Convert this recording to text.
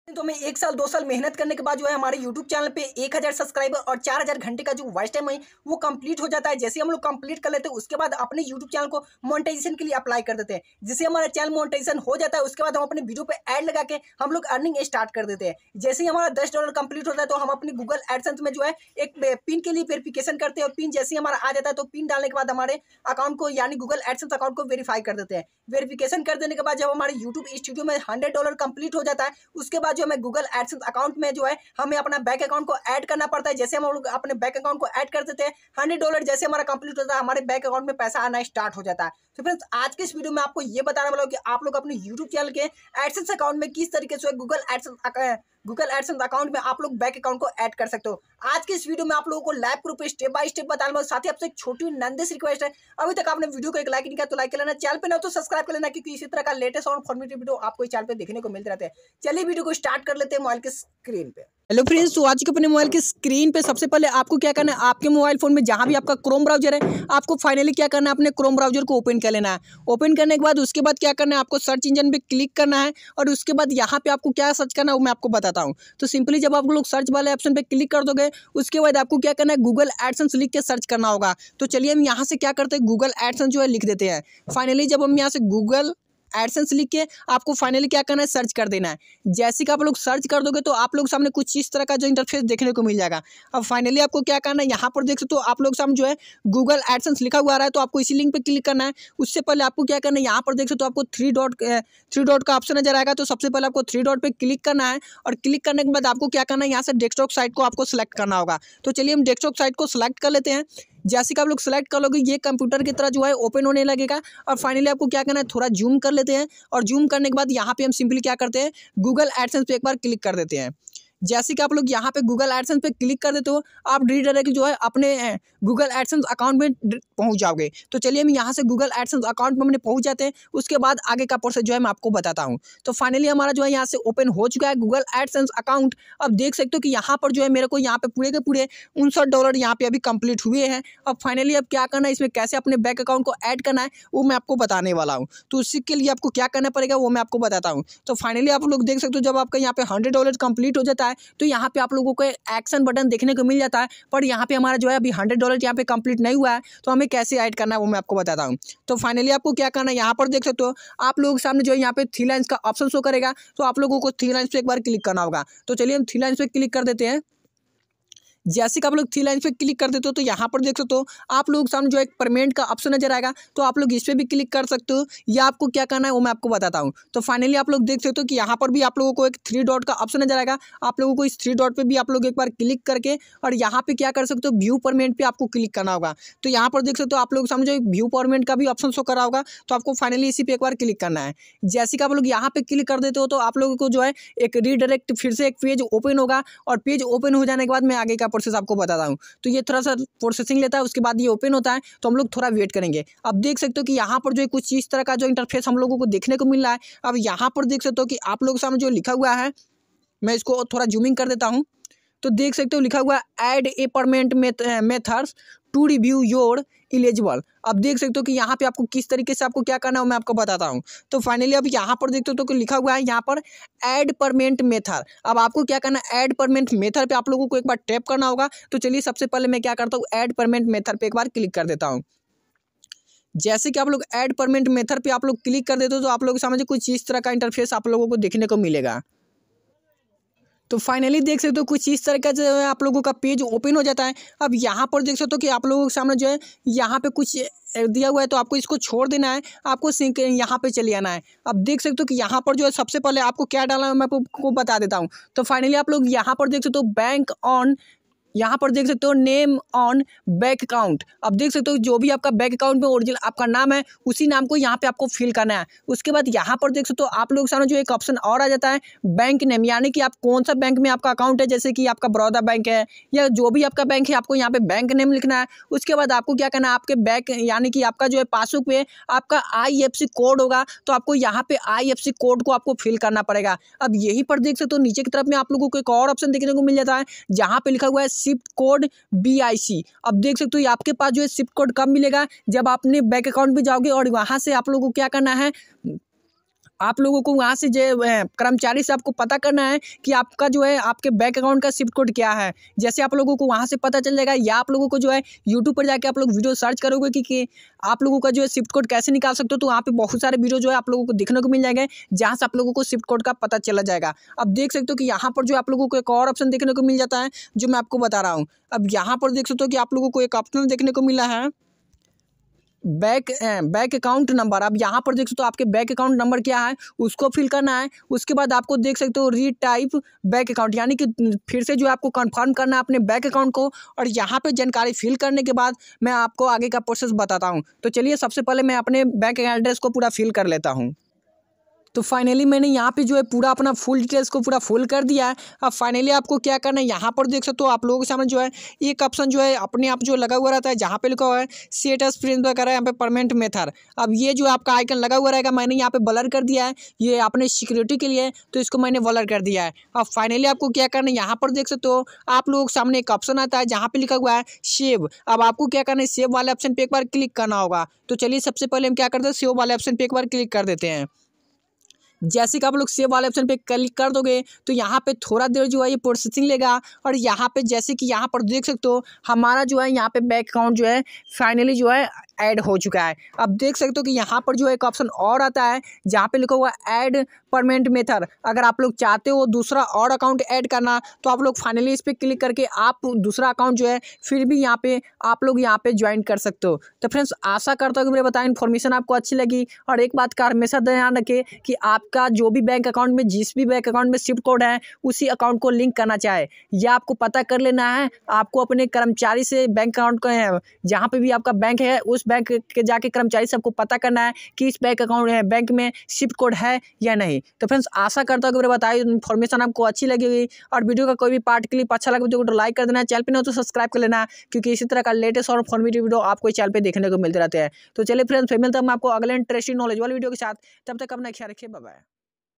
तो हमें 1 साल 2 साल मेहनत करने के बाद जो है हमारे यूट्यूब चैनल पे 1000 सब्सक्राइबर और 4000 घंटे का जो वॉच टाइम है वो कंप्लीट हो जाता है। जैसे हम लोग कंप्लीट कर लेते हैं उसके बाद अपने यूट्यूब चैनल को मोनेटाइजेशन के लिए अप्लाई कर देते हैं। जिससे हमारा चैनल मोनेटाइजेशन हो जाता है उसके बाद हम अपने वीडियो पे ऐड लगा के हम लोग अर्निंग स्टार्ट कर देते हैं। जैसे ही हमारा $10 कंप्लीट होता है तो हम अपने गूगल एडसेंस में जो है एक पिन के लिए वेरिफिकेशन करते हैं और पिन जैसे ही हमारा आ जाता है तो पिन डालने के बाद हमारे अकाउंट को यानी गूगल एडसेंस अकाउंट को वेरीफाई कर देते हैं। वेरिफिकेशन कर देने के बाद जब हमारे यूट्यूब स्टूडियो में $100 कंप्लीट हो जाता है उसके बाद जो हमें गूगल एडसेंस अकाउंट में जो है हमें अपना बैंक अकाउंट को ऐड करना पड़ता है। जैसे हम लोग अपने बैंक अकाउंट को ऐड कर देते हैं $100 जैसे हमारा कंप्लीट होता है हमारे बैंक अकाउंट में पैसा आना स्टार्ट हो जाता है। तो फ्रेंड्स आज के इस वीडियो में आपको ये बताने वाला हूं कि आप लोग अपने यूट्यूब चैनल के एडसेंस अकाउंट में किस तरीके से गूगल एडसेंस अकाउंट में आप लोग बैंक अकाउंट को ऐड कर सकते हो। आज के इस वीडियो में आप लोगों को live proof step by step बताने वाला हूं। साथ ही आपसे एक छोटी नंदिश रिक्वेस्ट है, अभी तक आपने वीडियो को एक लाइक नहीं किया तो लाइक कर लेना, चैनल पे ना तो सब्सक्राइब कर लेना क्योंकि इसी तरह का लेटेस्ट और इन्फॉर्मेटिव वीडियो आपको इस चैनल पे देखने को मिलते रहते हैं। चलिए वीडियो को स्टार्ट कर लेते हैं मोबाइल के स्क्रीन पे। हेलो फ्रेंड्स, तो आज के अपने मोबाइल की स्क्रीन पे सबसे पहले आपको क्या करना है, आपके मोबाइल फोन में जहां भी आपका क्रोम ब्राउजर है आपको फाइनली क्या करना है, अपने क्रोम ब्राउजर को ओपन कर लेना है। ओपन करने के बाद उसके बाद क्या करना है, आपको सर्च इंजन पे क्लिक करना है और उसके बाद यहाँ पे आपको क्या सर्च करना है वो मैं आपको बताता हूँ। तो सिंपली जब आप लोग सर्च वाले ऑप्शन पे क्लिक कर दोगे उसके बाद आपको क्या करना है, गूगल एडसेंस लिख के सर्च करना होगा। तो चलिए हम यहाँ से क्या करते हैं, गूगल एडसेंस जो है लिख देते हैं। फाइनली जब हम यहाँ से गूगल एडसेंस लिख के आपको फाइनली क्या करना है, सर्च कर देना है। जैसे कि आप लोग सर्च कर दोगे तो आप लोग सामने कुछ इस तरह का जो इंटरफेस देखने को मिल जाएगा। अब फाइनली आपको क्या करना है, यहाँ पर देख सकते हो आप लोग सामने जो है गूगल एडसेंस लिखा हुआ आ रहा है तो आपको इसी लिंक पे क्लिक करना है। उससे पहले आपको क्या करना है, यहाँ पर देख सकते हो आपको थ्री डॉट का ऑप्शन नजर आएगा। तो सबसे पहले आपको 3 डॉट पे क्लिक करना है और क्लिक करने के बाद आपको क्या करना है, यहाँ से डेस्कटॉप साइट को आपको सेलेक्ट करना होगा। तो चलिए हम डेस्कटॉप साइट को सिलेक्ट कर लेते हैं। जैसे कि आप लोग सेलेक्ट कर लोगे ये कंप्यूटर की तरह जो है ओपन होने लगेगा और फाइनली आपको क्या करना है, थोड़ा जूम कर लेते हैं और जूम करने के बाद यहाँ पे हम सिंपली क्या करते हैं, गूगल एडसेंस पे एक बार क्लिक कर देते हैं। जैसे कि आप लोग यहाँ पे गूगल एडसेंस पे क्लिक कर देते हो आप डायरेक्ट जो है अपने गूगल एडसेंस अकाउंट में पहुँच जाओगे। तो चलिए हम यहाँ से गूगल एडसेंस अकाउंट में हमने पहुँच जाते हैं, उसके बाद आगे का प्रोसेस जो है मैं आपको बताता हूँ। तो फाइनली हमारा जो है यहाँ से ओपन हो चुका है गूगल एडसेंस अकाउंट। अब देख सकते हो कि यहाँ पर जो है मेरे को यहाँ पे पूरे के पूरे $59 यहाँ पे अभी कंप्लीट हुए हैं। अब फाइनली अब क्या करना है, इसमें कैसे अपने बैंक अकाउंट को ऐड करना है वो मैं आपको बताने वाला हूँ। तो उसी के लिए आपको क्या करना पड़ेगा वो मैं आपको बताता हूँ। तो फाइनली आप लोग देख सकते हो जब आपका यहाँ पे $100 कंप्लीट हो जाता है तो यहाँ पे आप लोगों को एक्शन बटन देखने को मिल जाता है। पर यहाँ पे हमारा जो है अभी $100 यहाँ पे कंप्लीट नहीं हुआ है तो हमें कैसे ऐड करना है वो मैं आपको बताता हूँ। तो फाइनली आपको क्या करना है, यहाँ पर देख सकते हो आप लोगों के सामने जो है यहाँ पे 3 लाइन्स का ऑप्शन शो करेगा। तो आप लोगों को 3 लाइन्स पे एक बार क्लिक करना होगा। तो चलिए हम 3 लाइन्स पे क्लिक कर देते हैं। जैसे कि आप लोग 3 लाइन पे क्लिक कर देते हो तो यहाँ पर देख सकते हो आप लोग सामने जो एक पेमेंट का ऑप्शन नजर आएगा। तो आप लोग इस पर भी क्लिक कर सकते हो या आपको क्या करना है वो मैं आपको बताता हूँ। तो फाइनली आप लोग देख सकते हो कि यहाँ पर भी आप लोगों को एक 3 डॉट का ऑप्शन नजर आएगा। आप लोगों को इस 3 डॉट पे भी आप लोग एक बार क्लिक करके और यहाँ पे क्या कर सकते हो, व्यू पेमेंट पे आपको क्लिक करना होगा। तो यहाँ पर देख सकते हो आप लोग सामने जो व्यू पेमेंट का भी ऑप्शन शो करा होगा। तो आपको फाइनली इसी पे एक बार क्लिक करना है। जैसे कि आप लोग यहाँ पे क्लिक कर देते हो तो आप लोगों को जो है एक रीडायरेक्ट फिर से एक पेज ओपन होगा और पेज ओपन हो जाने के बाद मैं आगे का प्रोसेस आपको बताता हूँ। तो ये थोड़ा सा प्रोसेसिंग लेता है, उसके बाद ये ओपन होता है तो हम लोग थोड़ा वेट करेंगे। अब देख सकते हो कि यहाँ पर जो है कुछ इस तरह का जो इंटरफेस हम लोगों को देखने को मिल रहा है। अब यहाँ पर देख सकते हो कि आप लोग सामने जो लिखा हुआ है, मैं इसको थोड़ा जूमिंग कर देता हूँ। तो देख सकते हो लिखा हुआ है add a payment methods to review your eligible. अब देख सकते हो कि यहाँ पे आपको किस तरीके से आपको क्या करना है मैं आपको बताता हूँ। तो फाइनली अब यहाँ पर देख सकते हो कि लिखा हुआ है यहाँ पर ऐड पेमेंट मेथड। अब आपको क्या करना है, ऐड पेमेंट मेथड पे आप लोगों को एक बार टैप करना होगा। तो चलिए सबसे पहले मैं क्या करता हूँ, ऐड पेमेंट मेथड पे एक बार क्लिक कर देता हूँ। जैसे कि आप लोग ऐड पेमेंट मेथड पे आप लोग क्लिक कर देते हो तो आप लोग समझे कुछ इस तरह का इंटरफेस आप लोगों को देखने को मिलेगा। तो फाइनली देख सकते हो कुछ इस तरह का जो है आप लोगों का पेज ओपन हो जाता है। अब यहाँ पर देख सकते हो कि आप लोगों के सामने जो है यहाँ पे कुछ दिया हुआ है तो आपको इसको छोड़ देना है, आपको यहाँ पे चले आना है। अब देख सकते हो कि यहाँ पर जो है सबसे पहले आपको क्या डालना है मैं आपको बता देता हूँ। तो फाइनली आप लोग यहाँ पर देख सकते हो बैंक ऑन, यहाँ पर देख सकते हो नेम ऑन बैंक अकाउंट। अब देख सकते हो जो भी आपका बैंक अकाउंट में ओरिजिनल आपका नाम है उसी नाम को यहाँ पे आपको फिल करना है। उसके बाद यहाँ पर देख सकते हो आप लोग सामने जो एक ऑप्शन और आ जाता है बैंक नेम, यानी कि आप कौन सा बैंक में आपका अकाउंट है, जैसे कि आपका बड़ौदा बैंक है या जो भी आपका बैंक है आपको यहाँ पे बैंक नेम लिखना है। उसके बाद आपको क्या करना है, आपके बैंक यानी कि आपका जो है पासबुक पे आपका IFSC कोड होगा तो आपको यहाँ पे IFSC कोड को आपको फिल करना पड़ेगा। अब यहीं पर देख सकते हो नीचे की तरफ में आप लोगों को एक और ऑप्शन देखने को मिल जाता है जहाँ पे लिखा हुआ है शिफ्ट कोड BIC। अब देख सकते हो आपके पास जो है शिफ्ट कोड कब मिलेगा, जब आप अपने बैंक अकाउंट में जाओगे और वहां से आप लोगों को क्या करना है, आप लोगों को वहाँ से जो कर्मचारी से आपको पता करना है कि आपका जो है आपके बैंक अकाउंट का शिफ्ट कोड क्या है। जैसे आप लोगों को वहाँ से पता चल जाएगा, या आप लोगों को जो है यूट्यूब पर जाके आप लोग वीडियो सर्च करोगे कि आप लोगों का जो है शिफ्ट कोड कैसे निकाल सकते हो, तो वहाँ पे बहुत सारे वीडियो जो है आप लोगों को देखने को मिल जाएंगे, जहाँ से आप लोगों को शिफ्ट कोड का पता चला जाएगा। अब देख सकते हो कि यहाँ पर जो आप लोगों को एक और ऑप्शन देखने को मिल जाता है, जो मैं आपको बता रहा हूँ। अब यहाँ पर देख सकते हो कि आप लोगों को एक ऑप्शन देखने को मिला है बैंक अकाउंट नंबर। अब यहाँ पर देख सकते हो आपके बैंक अकाउंट नंबर क्या है, उसको फिल करना है। उसके बाद आपको देख सकते हो रीटाइप बैंक अकाउंट, यानी कि फिर से जो है आपको कंफर्म करना है अपने बैंक अकाउंट को। और यहाँ पे जानकारी फिल करने के बाद मैं आपको आगे का प्रोसेस बताता हूँ। तो चलिए सबसे पहले मैं अपने बैंक एड्रेस को पूरा फिल कर लेता हूँ। तो फाइनली मैंने यहाँ पे जो है पूरा अपना फुल डिटेल्स को पूरा फुल कर दिया है। अब फाइनली आपको क्या करना है, यहाँ पर देख सकते हो आप लोगों के सामने जो है एक ऑप्शन जो है अपने आप जो लगा हुआ रहता है, जहाँ पे लिखा हुआ है स्टेटस प्रिंट वगैरह, यहाँ पे पेमेंट मेथड। अब ये जो आपका आइकन लगा हुआ रहेगा, मैंने यहाँ पे ब्लर कर दिया है, ये अपने सिक्योरिटी के लिए, तो इसको मैंने ब्लर कर दिया है। अब फाइनली आपको क्या करना है, यहाँ पर देख सकते हो आप लोगों के सामने एक ऑप्शन आता है जहाँ पे लिखा हुआ है सेव। अब आपको क्या करना है, सेव वाले ऑप्शन पे एक बार क्लिक करना होगा। तो चलिए सबसे पहले हम क्या करते हैं, सेव वाले ऑप्शन पे एक बार क्लिक कर देते हैं। जैसे कि आप लोग सेव वाले ऑप्शन पे क्लिक कर दोगे तो यहाँ पे थोड़ा देर जो है ये प्रोसेसिंग लेगा। और यहाँ पे जैसे कि यहाँ पर देख सकते हो हमारा जो है यहाँ पे बैंक अकाउंट जो है फाइनली जो है ऐड हो चुका है। अब देख सकते हो कि यहाँ पर जो है एक ऑप्शन और आता है जहाँ पे लिखा हुआ ऐड पेमेंट मेथड। अगर आप लोग चाहते हो दूसरा और अकाउंट ऐड करना, तो आप लोग फाइनली इस पर क्लिक करके आप दूसरा अकाउंट जो है फिर भी यहाँ पे आप लोग यहाँ पे ज्वाइन कर सकते हो। तो फ्रेंड्स आशा करता हूँ कि मेरे बताया इन्फॉर्मेशन आपको अच्छी लगी। और एक बात का हमेशा ध्यान रखें कि आपका जो भी बैंक अकाउंट में जिस भी बैंक अकाउंट में शिफ्ट कोड है उसी अकाउंट को लिंक करना चाहे, यह आपको पता कर लेना है। आपको अपने कर्मचारी से बैंक अकाउंट का है, जहाँ पे भी आपका बैंक है उस बैंक के जाके कर्मचारी से आपको पता करना है कि इस बैंक अकाउंट है बैंक में शिफ्ट कोड है या नहीं। तो फ्रेंड्स आशा करता हूँ कि मेरे बताई इन्फॉर्मेशन आपको अच्छी लगी होगी। और वीडियो का कोई भी पार्ट क्लिप अच्छा लगे तो लाइक कर देना, चैनल पे नहीं हो तो सब्सक्राइब कर लेना, क्योंकि इसी तरह का लेटेस्ट और इन्फॉर्मेटिव वीडियो आपको चैनल पे देखने को मिलते रहते हैं। तो चलिए फ्रेंड्स, फिर मिलता हूं मैं आपको अगले इंटरेस्टिंग नॉलेज वाले वीडियो के साथ। तब तक अपना ख्याल रखिए, बाय बाय।